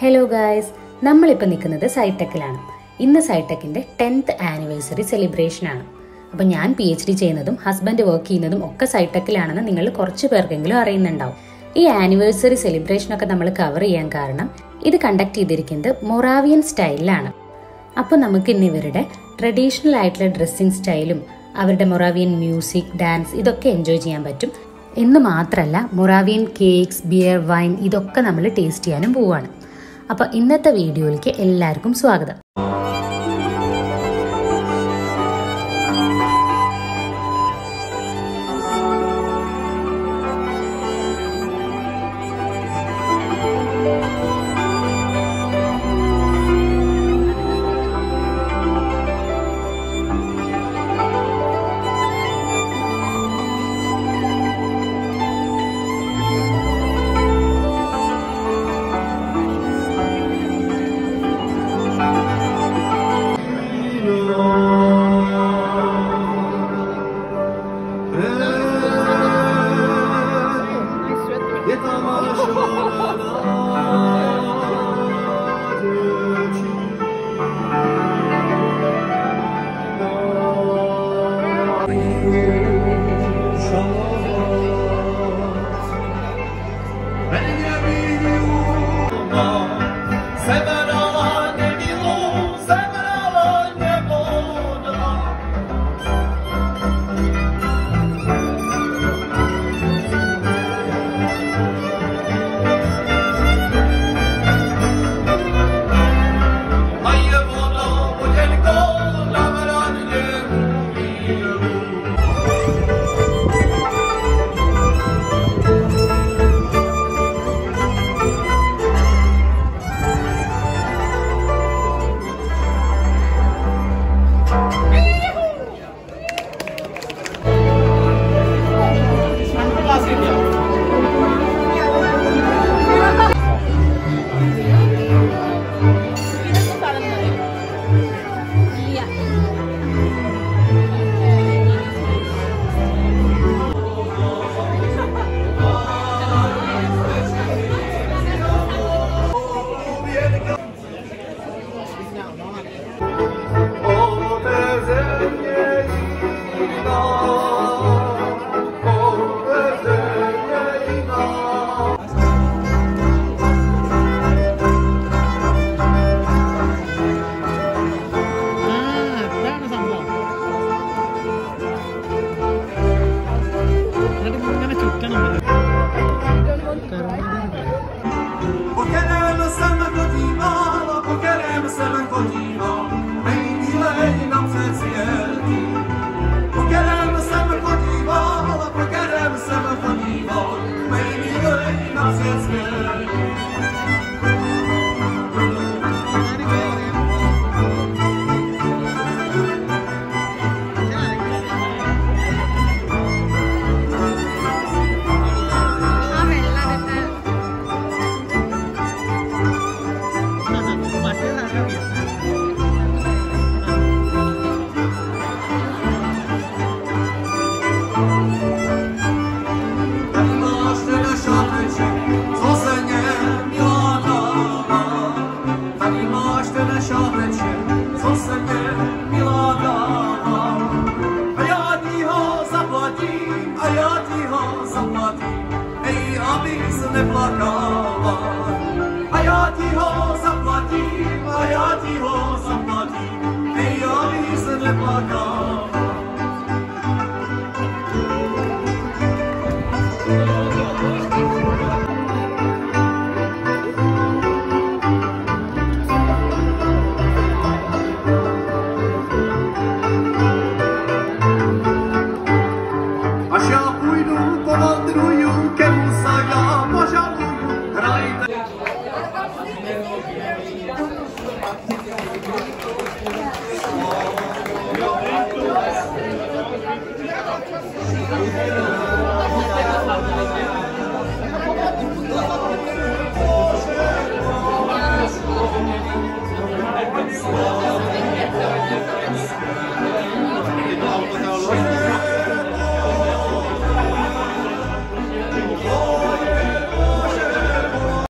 Hello guys, നമ്മളിപ്പോൾ നിൽക്കുന്നത് CEITECിലാണ്. ഇന്ന് CEITECിന്റെ 10th ആനിവേഴ്സറി സെലിബ്രേഷൻ ആണ്. അപ്പോൾ ഞാൻ PhD ചെയ്യുന്നതും ഹസ്ബൻഡ് വർക്ക് ചെയ്യുന്നതും ഒക്കെ CEITECിലാണെന്ന് നിങ്ങൾ കുറച്ച് പേർക്കെങ്കിലും അറിയുന്നുണ്ടാവും. ഈ ആനിവേഴ്സറി സെലിബ്രേഷൻ ഒക്കെ നമ്മൾ കവർ ചെയ്യാൻ കാരണം ഇത് കണ്ടക്ട് ചെയ്തിരിക്കുന്നത് മൊറാവിയൻ സ്റ്റൈലിലാണ്. അപ്പോൾ നമുക്ക് ഇന്ന് ഇവരുടെ ട്രഡീഷണൽ ആയിട്ടുള്ള ഡ്രസ്സിംഗ് സ്റ്റൈലും അവരുടെ മൊറാവിയൻ മ്യൂസിക്, ഡാൻസ് ഇതൊക്കെ എൻജോയ് ചെയ്യാൻ പറ്റും. എന്ന് മാത്രമല്ല മൊറാവിയൻ കേക്ക്സ്, ബിയർ, വൈൻ ഇതൊക്കെ നമ്മൾ ടേസ്റ്റ് ചെയ്യാനും പോവാണ്. അപ്പോൾ ഇന്നത്തെ വീഡിയോയിലേക്ക് എല്ലാവർക്കും സ്വാഗതം. Hayati ho zaplati, ey abi sen ne plaka.